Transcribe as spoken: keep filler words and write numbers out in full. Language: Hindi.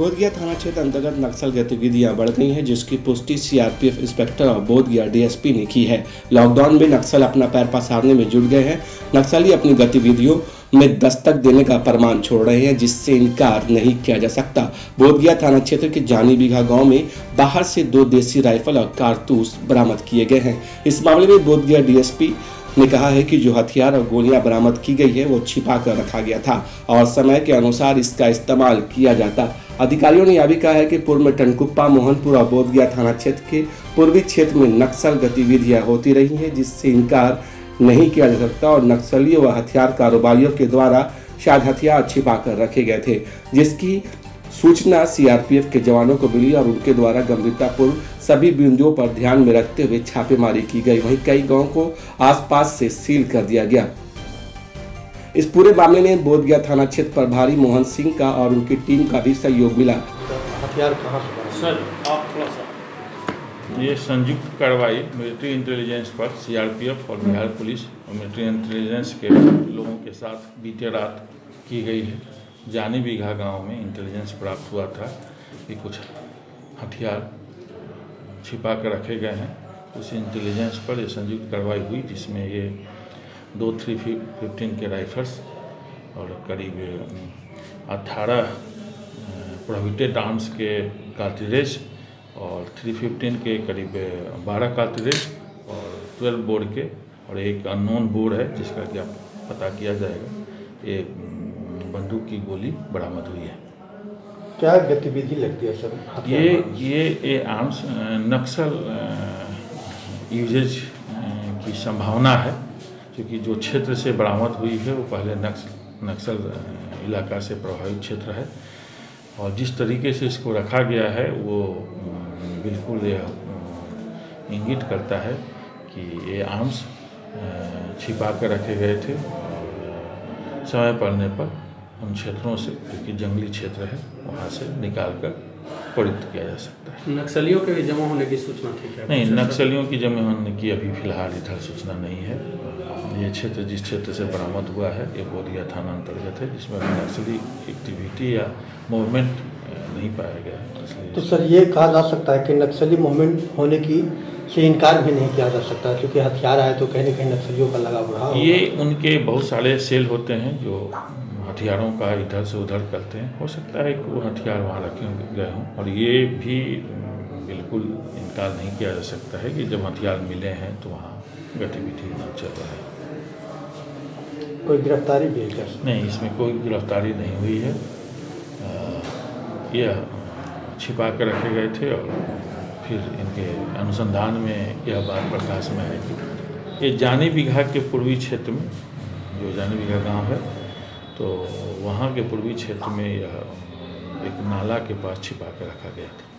बोधगया थाना क्षेत्र अंतर्गत नक्सल गतिविधियां बढ़ गई हैं, जिसकी पुष्टि सीआरपीएफ इंस्पेक्टर और बोधगया डीएसपी ने की है। लॉकडाउन में नक्सल अपना पैर पसारने में जुट गए हैं। नक्सली अपनी गतिविधियों में दस्तक देने का प्रमाण छोड़ रहे हैं, जिससे इनकार नहीं किया जा सकता। बोधगया थाना क्षेत्र के जानी बीघा गाँव में बाहर से दो देसी राइफल और कारतूस बरामद किए गए हैं। इस मामले में बोधगया डीएसपी ने कहा है कि जो हथियार और गोलियां बरामद की गई है वो छिपा कर रखा गया था और समय के अनुसार इसका इस्तेमाल किया जाता। अधिकारियों ने यह भी कहा है कि पूर्व में टनकुप्पा, मोहनपुर और बोधगया थाना क्षेत्र के पूर्वी क्षेत्र में नक्सल गतिविधियां होती रही हैं, जिससे इनकार नहीं किया जा सकता और नक्सलियों व हथियार कारोबारियों के द्वारा शायद हथियार छिपा कर रखे गए थे, जिसकी सूचना सीआरपीएफ के जवानों को मिली और उनके द्वारा गंभीरतापूर्वक सभी बिंदुओं पर ध्यान में रखते हुए छापेमारी की गई। वहीं कई गांवों को आसपास से सील कर दिया गया। इस पूरे मामले में बोधगया थाना क्षेत्र प्रभारी मोहन सिंह का और उनकी टीम का भी सहयोग मिला। हथियार कहाँ से? सर आप थोड़ा सा ये संयुक्त कार्रवाई मिलिट्री इंटेलिजेंस पर सीआरपीएफ और बिहार पुलिस और मिलिट्री इंटेलिजेंस के लोगों के साथ बीते रात की गई है। जानी बीघा गांव में इंटेलिजेंस प्राप्त हुआ था कि कुछ हथियार छिपा कर रखे गए हैं। उस इंटेलिजेंस पर ये संयुक्त कार्रवाई हुई, जिसमें ये दो थ्री फिफ्टीन के राइफल्स और करीब अट्ठारह प्रोहिबिटेड आर्म्स के कार्ट्रिजेज और थ्री फिफ्टीन के करीब बारह कार्ट्रिजेज और ट्वेल्व बोर के और एक अननोन बोर है जिसका कि आप पता किया जाएगा। ये बंदूक की गोली बरामद हुई है। क्या गतिविधि लगती है सर? ये ये ये आर्म्स नक्सल यूजेज की संभावना है, क्योंकि जो क्षेत्र से बरामद हुई है वो पहले नक्सल नक्सल इलाका से प्रभावित क्षेत्र है और जिस तरीके से इसको रखा गया है वो बिल्कुल यह इंगित करता है कि ये आर्म्स छिपा कर रखे गए थे और समय पड़ने पर उन क्षेत्रों से, क्योंकि जंगली क्षेत्र है, वहाँ से निकाल कर त्वरित किया जा सकता है। नक्सलियों के जमा होने की सूचना थी क्या? नहीं, नक्सलियों की जमा होने की अभी फिलहाल इधर सूचना नहीं है। ये क्षेत्र जिस क्षेत्र से बरामद हुआ है ये बोधगया थाना अंतर्गत है, जिसमें अभी नक्सली एक्टिविटी या मूवमेंट नहीं पाया गया। तो सर ये कहा जा सकता है कि नक्सली मूवमेंट होने की से इनकार भी नहीं किया जा सकता, क्योंकि हथियार आए तो कहीं न कहीं नक्सलियों का लगाव रहा। ये उनके बहुत सारे सेल होते हैं जो हथियारों का इधर से उधर करते हैं। हो सकता है कि वो हथियार वहाँ रखे गए हों और ये भी बिल्कुल इनकार नहीं किया जा सकता है कि जब हथियार मिले हैं तो वहाँ गतिविधि चल रहा है। कोई गिरफ्तारी भी है क्या? नहीं, इसमें कोई गिरफ्तारी नहीं हुई है। यह छिपा कर रखे गए थे और फिर इनके अनुसंधान में यह बात प्रकाश में है कि ये जानी बीघा के पूर्वी क्षेत्र में, जो जानी बीघा गाँव है, तो वहाँ के पूर्वी क्षेत्र में यह एक नाला के पास छिपा कर रखा गया था।